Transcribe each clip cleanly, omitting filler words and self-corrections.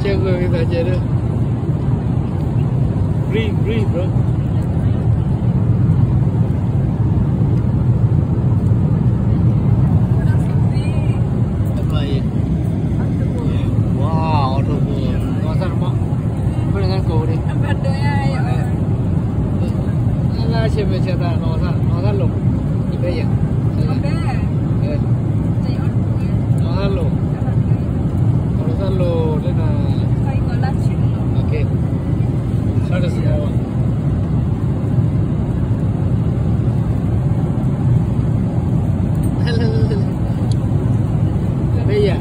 Check with me aja deh. Breathe, bro. Apa ya? Wow, auto boom. Masa rumah? Kau dengan kau ni? Apa doa ya? Alah, siapa cerita? Nota lo. Ibu ya. Apa? Nota lo. Nota lo. Lena. Kau ikut lacin lo. Okay. Sada semua. Iya.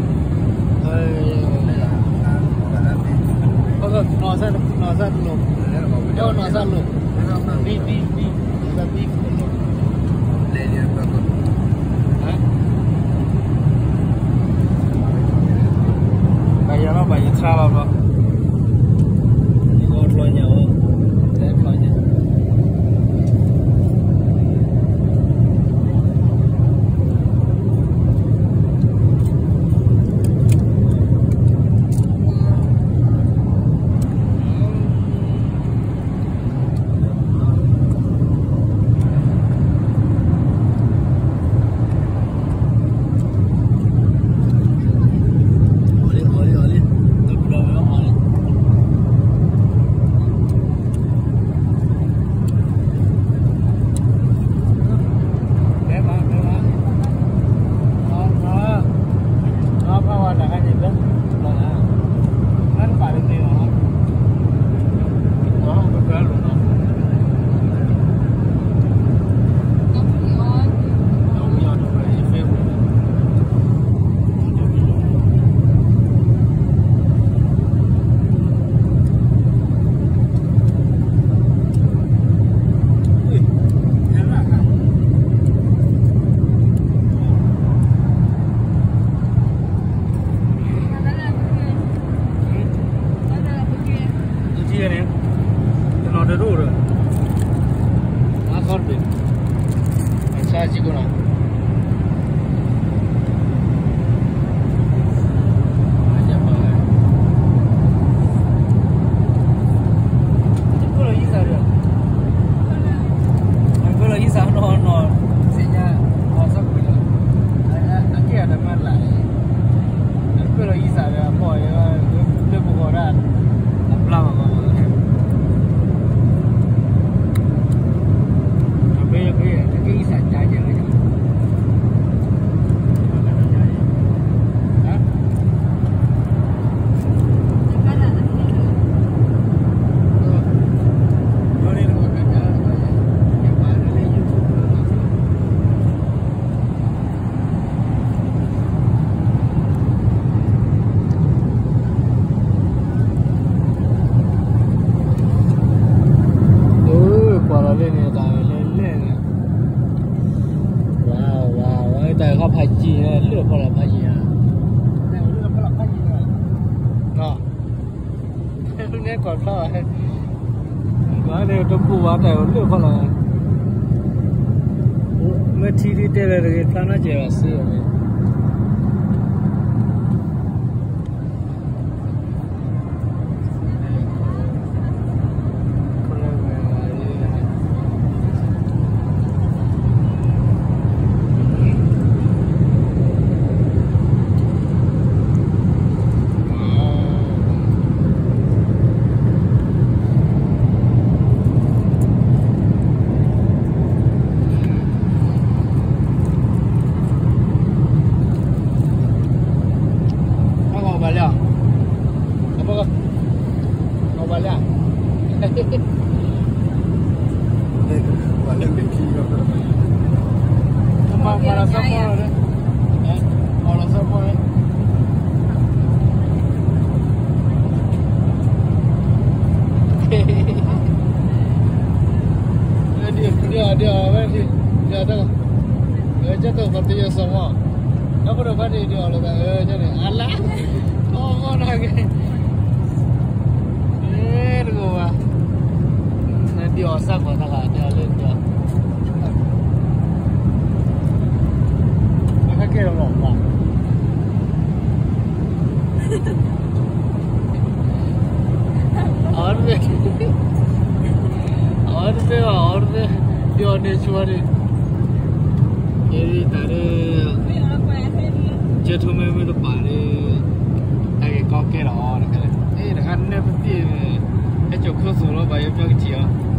Nasa lo. Yo nasa lo. Bi. Nasa bi. Hah? Bayar apa? Bayar salah apa? Ini orlonya, oh. Orlonya. Plana lleva así, dia ada jatuh partinya semua. Apa dah pada dia Allah tak jadi. Alah. Oh lagi. Gua. Nanti osak kau tak ada dia. Maka kira lomba. order dia ni cuma ni. Jadi tadi je tu memang tu pare, agak kau kira orang kan. Dengan ni pasti, jauh kau solo bayar berapa dia?